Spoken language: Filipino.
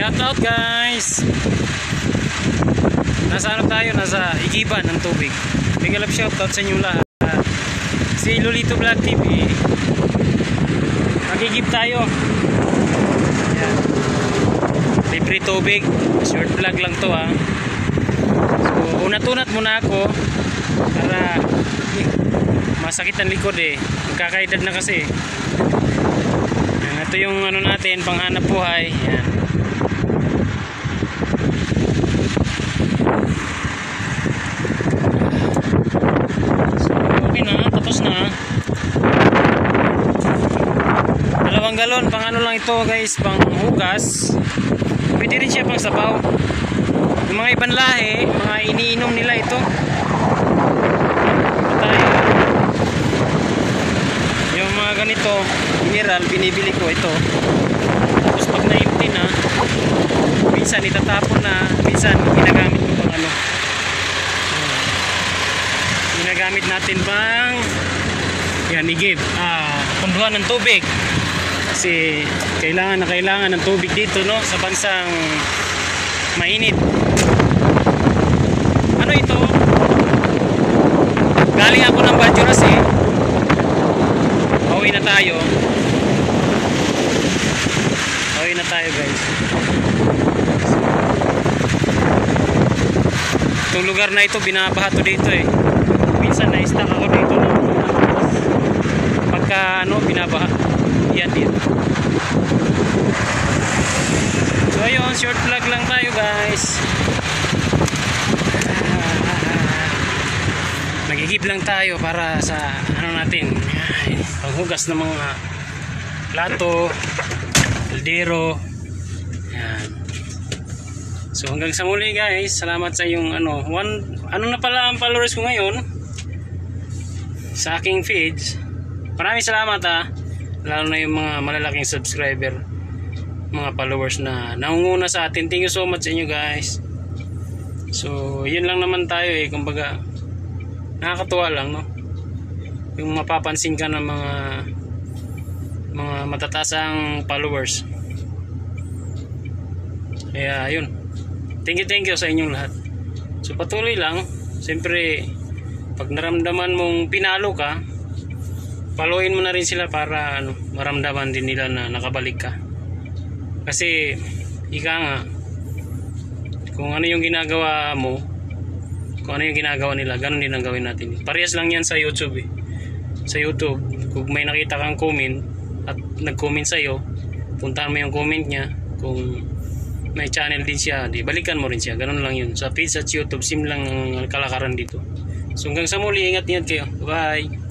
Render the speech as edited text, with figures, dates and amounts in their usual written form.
Shout out guys. Nasa ano tayo? Nasa igiban ng tubig. Big love shout out sa inyo lahat. Si Lolito Vlog TV. Magigib tayo. Ayan. Libre tubig. Short vlog lang to ha. So unat-unat muna ako para masakit ang likod eh. Magkakaedad na kasi. Ayan, ito yung ano natin, panghanap buhay. Ayan. So okay na, tapos na. 2 galon, pang ano lang ito guys, pang hugas. Pwede rin siya pang sabaw. Yung mga ibang lahi, mga iniinom nila ito. Yung mga ganito mineral, binibili ko ito. Tapos pag na-empty na, minsan itatapon na, minsan ginagamit ko pang ano, ginagamit natin pang yan, igib, punduhan ng tubig. Kasi kailangan ng tubig dito, no, sa bansang mainit. Ano ito? Galing ako ng Badjuras eh. Pauwi na tayo. Pauwi na tayo guys. Itong lugar na ito, binabaha to dito eh. Minsan na-stuck ako dito. Pagka ano, binabaha. Yan dito. So ayun, short vlog lang tayo guys. Magigib lang tayo para sa ano natin, panghugas ng mga plato, kaldero. Yan. So hanggang sa muli guys, salamat sa yung ano na pala ang followers ko ngayon sa aking feeds. Maraming salamat lalo na yung mga malalaking subscriber, mga followers na nangunguna sa atin. Thank you so much sa inyo guys. So yun lang naman tayo eh, kumbaga nakakatuwa lang, no, yung mapapansin ka ng mga matataasang followers. Kaya yun, thank you sa inyong lahat. So patuloy lang, siyempre pag naramdaman mong pinalo ka, followin mo na rin sila para ano, maramdaman din nila na nakabalik ka. Kasi ika nga, kung ano yung ginagawa mo, kung ano yung ginagawa nila, ganun din ang gawin natin. Parehas lang yan sa YouTube eh. Sa YouTube, kung may nakita kang comment at nag-comment sa'yo, puntahan mo yung comment niya. Kung may channel din siya, di balikan mo rin siya. Ganun lang yun. Sa feeds at YouTube, sim lang ang kalakaran dito. So hanggang sa muli, ingat-ingat kayo. Bye!